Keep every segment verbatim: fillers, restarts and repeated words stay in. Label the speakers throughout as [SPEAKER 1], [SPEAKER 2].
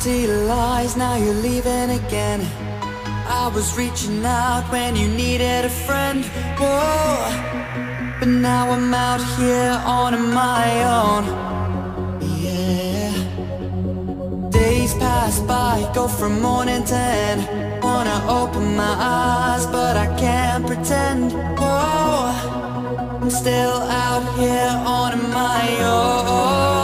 [SPEAKER 1] Empty lies, now you're leaving again. I was reaching out when you needed a friend. Whoa, but now I'm out here on my own. Yeah. Days pass by, go from morning to end. Wanna open my eyes, but I can't pretend. Whoa, I'm still out here on my own.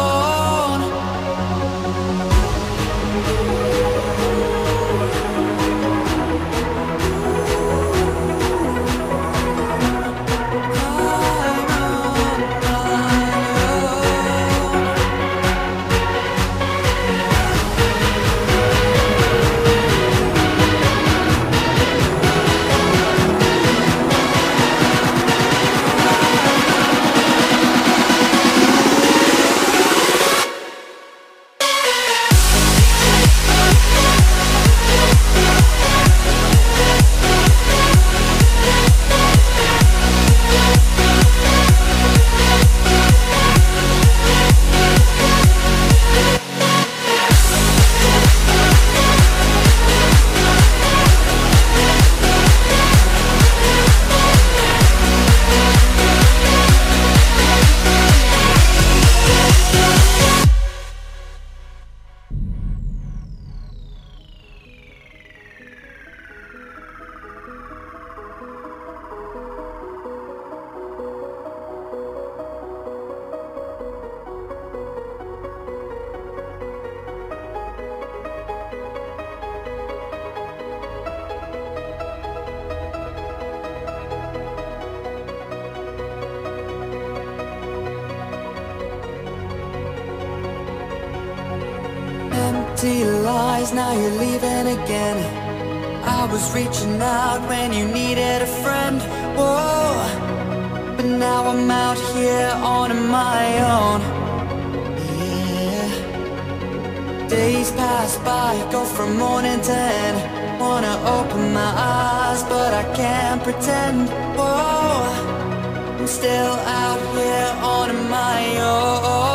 [SPEAKER 1] Empty lies, now you're leaving again. I was reaching out when you needed a friend. Whoa, but now I'm out here on my own. Yeah. Days pass by, go from morning to end. Wanna open my eyes, but I can't pretend. Whoa, I'm still out here on my own.